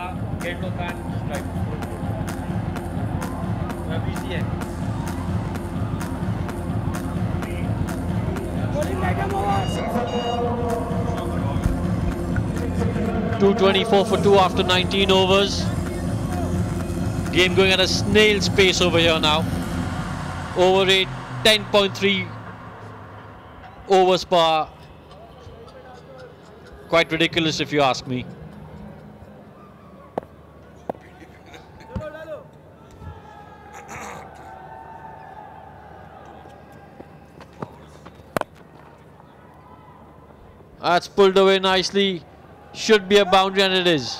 Yellow pan stripe Ravi है 224 for 2 after 19 overs. Game going at a snail's pace over here now. Over rate 10.3 overs per hour. Quite ridiculous if you ask me. That's pulled away nicely. Should be a boundary, and it is.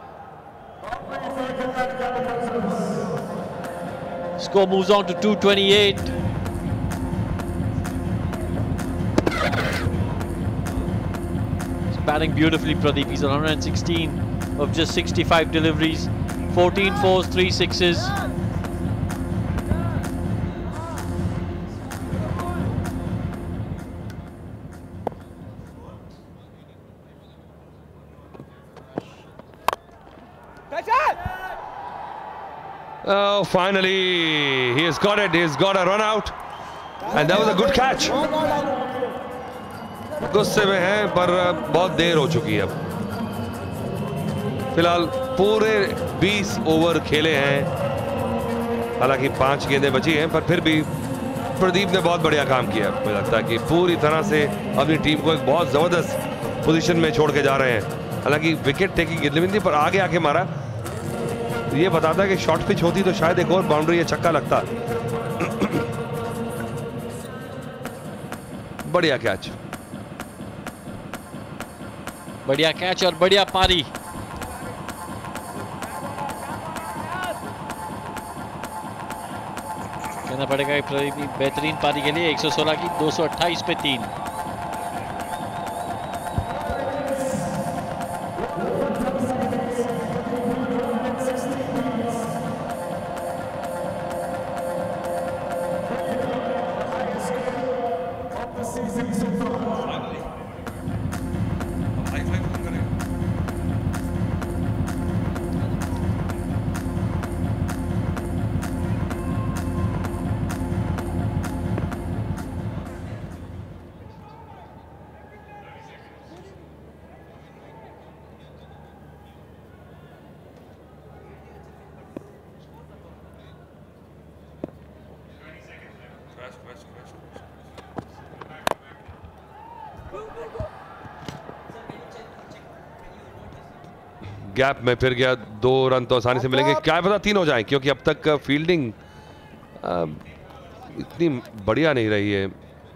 Score moves on to 228. He's batting beautifully, Pradeep. He's on 116 of just 65 deliveries. 14 fours, 3 sixes. Oh, finally, he has got it. He's got a run out. And that was a good catch. गुस्से में हैं पर बहुत देर हो चुकी है अब. फिलहाल पूरे 20 ओवर खेले हैं. हालांकि 5 गेंदें बची हैं पर फिर भी प्रदीप ने बहुत बढ़िया काम किया. मुझे लगता है कि पूरी तरह से अपनी टीम को एक बहुत ज़बरदस्त पोजीशन में छोड़ के जा रहे हैं. हालांकि विकेट टेकिंग गेंदबाजी थी पर आगे आके मारा. ये बताता है कि शॉर्ट पिच होती तो शायद एक और बाउंड्री या छक्का लगता. बढ़िया कैच. बढ़िया कैच और बढ़िया पारी. कहना पड़ेगा बेहतरीन पारी के लिए. 116 की 228 पे 3. गैप में फिर गया. 2 रन तो आसानी से मिलेंगे. क्या पता 3 हो जाए क्योंकि अब तक फील्डिंग इतनी बढ़िया नहीं रही है.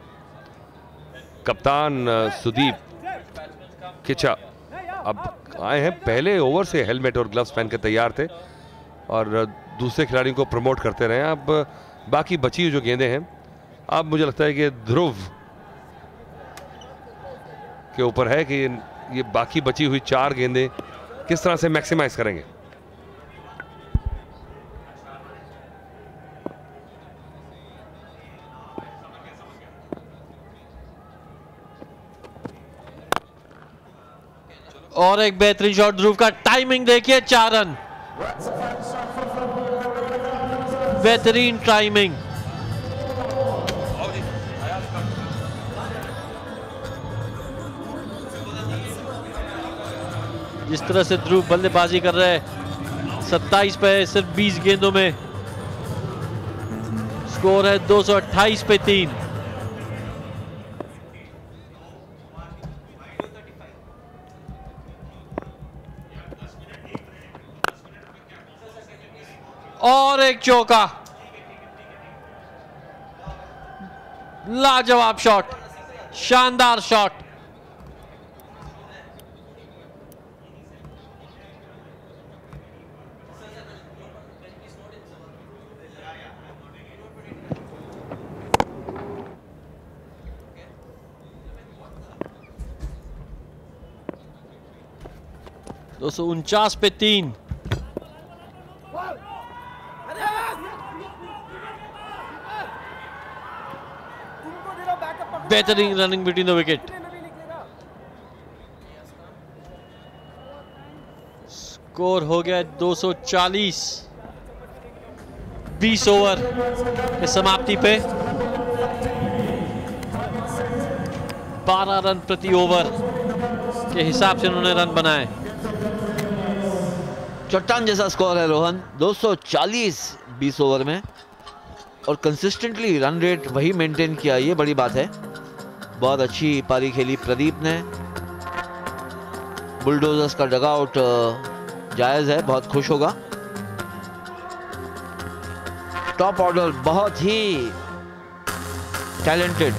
कप्तान सुदीप किचा अब आए हैं. पहले ओवर से हेलमेट और ग्लव्स पहन के तैयार थे और दूसरे खिलाड़ियों को प्रमोट करते रहे. अब बाकी बची हुई जो गेंदें हैं अब मुझे लगता है कि ध्रुव के ऊपर है कि ये बाकी बची हुई 4 गेंदें किस तरह से मैक्सिमाइज करेंगे. और एक बेहतरीन शॉट ध्रुव का. टाइमिंग देखिए. 4 रन. बेहतरीन टाइमिंग. जिस तरह से ध्रुव बल्लेबाजी कर रहे हैं 27 पे सिर्फ 20 गेंदों में. स्कोर है 228 पे 3. और एक चौका. लाजवाब शॉट. शानदार शॉट. दो 249 पे 3. बेहतरीन running between the wicket. Score हो गया 240। 20 ओवर की समाप्ति पे 12 रन प्रति ओवर के हिसाब से उन्होंने रन बनाए। चट्टान जैसा स्कोर है रोहन, 240 20 ओवर में, और कंसिस्टेंटली रन रेट वही मेंटेन किया, ये बड़ी बात है। बहुत अच्छी पारी खेली प्रदीप ने। बुलडोजर्स का डगआउट जायज है, बहुत खुश होगा। टॉप ऑर्डर बहुत ही टैलेंटेड,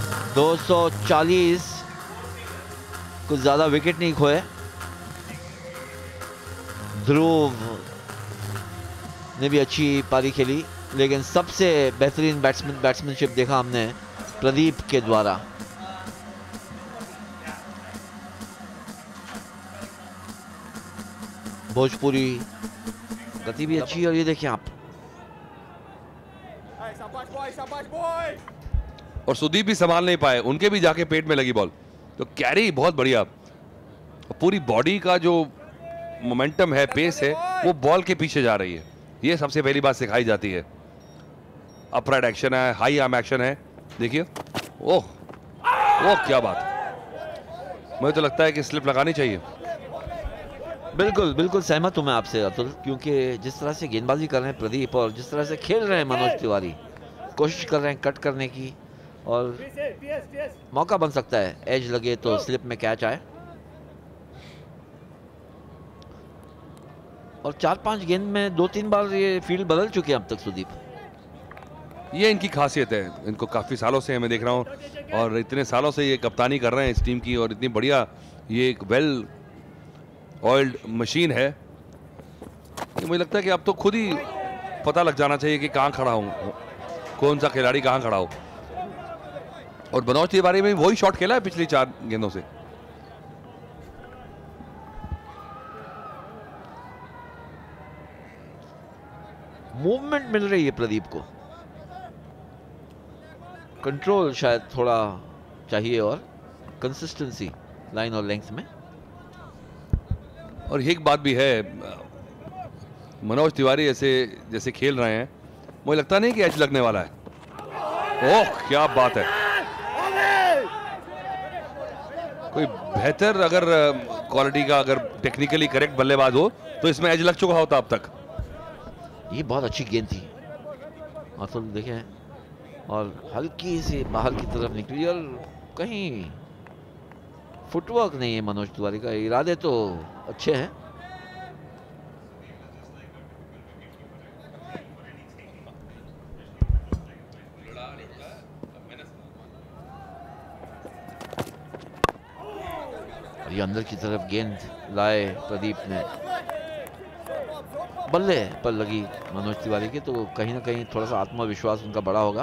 240, कुछ ज्यादा विकेट नहीं खोए। ध्रुव ने भी अच्छी पारी खेली, लेकिन सबसे बेहतरीन बैट्समैनशिप देखा हमने प्रदीप के द्वारा। भोजपुरी गति भी अच्छी, और ये देखिए आप, और सुदीप भी संभाल नहीं पाए, उनके भी जाके पेट में लगी बॉल। तो कैरी बहुत बढ़िया, पूरी बॉडी का जो मोमेंटम है, पेस है, वो बॉल के पीछे जा रही है। ये सबसे पहली बात सिखाई जाती है। अपराइट एक्शन है, हाई आर्म एक्शन है, देखिए। ओह ओह, क्या बात। मुझे तो लगता है कि स्लिप लगानी चाहिए। बिल्कुल बिल्कुल सहमत हूं मैं आपसे अतुल, क्योंकि जिस तरह से गेंदबाजी कर रहे हैं प्रदीप, और जिस तरह से खेल रहे हैं मनोज तिवारी, कोशिश कर रहे हैं कट करने की, और मौका बन सकता है एज लगे तो स्लिप में कैच आए। और 4-5 गेंद में 2-3 बार ये फील्ड बदल चुके हैं अब तक सुदीप। ये इनकी खासियत है, इनको काफ़ी सालों से मैं देख रहा हूँ, और इतने सालों से ये कप्तानी कर रहे हैं इस टीम की, और इतनी बढ़िया ये एक वेल ऑयल्ड मशीन है। मुझे लगता है कि अब तो खुद ही पता लग जाना चाहिए कि कहाँ खड़ा हूँ, कौन सा खिलाड़ी कहाँ खड़ा हो। और मनोज तिवारी में वही शॉट खेला है पिछली 4 गेंदों से। मूवमेंट मिल रही है प्रदीप को, कंट्रोल शायद थोड़ा चाहिए, और कंसिस्टेंसी लाइन और लेंथ में। और एक बात भी है, मनोज तिवारी जैसे खेल रहे हैं, मुझे लगता नहीं कि एज लगने वाला है। ओह क्या बात है, कोई बेहतर अगर क्वालिटी का, अगर टेक्निकली करेक्ट बल्लेबाज हो तो इसमें एज लग चुका होता अब तक। ये बहुत अच्छी गेंद थी अतुल, देखें, और हल्की से बाहर की तरफ निकली, और कहीं फुटवर्क नहीं है मनोज तिवारी का, इरादे तो अच्छे हैं। ये अंदर की तरफ गेंद लाए प्रदीप ने, बल्ले पर लगी मनोज तिवारी के, तो कहीं ना कहीं थोड़ा सा आत्मविश्वास उनका बड़ा होगा।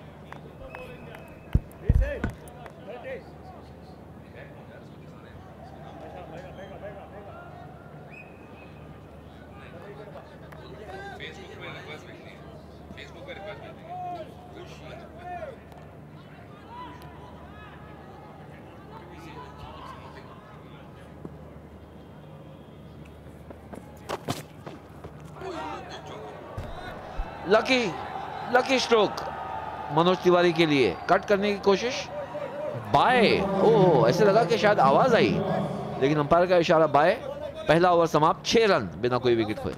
लकी स्ट्रोक मनोज तिवारी के लिए, कट करने की कोशिश, बाय, ओह ऐसे लगा कि शायद आवाज आई, लेकिन अंपायर का इशारा बाय। पहला ओवर समाप्त, 6 रन बिना कोई विकेट खोए।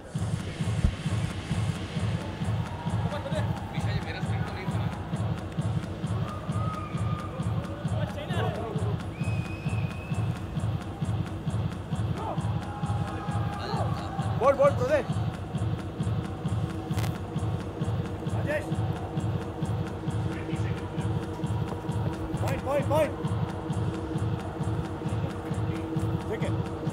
बोल प्रोदे point. Wicket.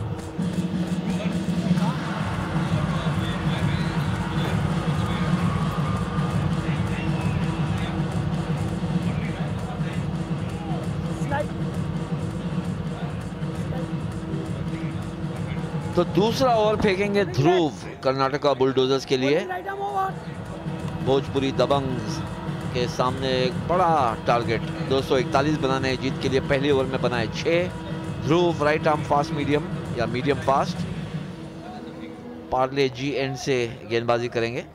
तो दूसरा ओवर फेंकेंगे ध्रुव कर्नाटका बुलडोजर्स के लिए। भोजपुरी दबंग के सामने एक बड़ा टारगेट 241 बनाने हैं जीत के लिए। पहले ओवर में बनाए 6। Dhruv right arm fast medium या medium fast. Parle G end से गेंदबाजी करेंगे।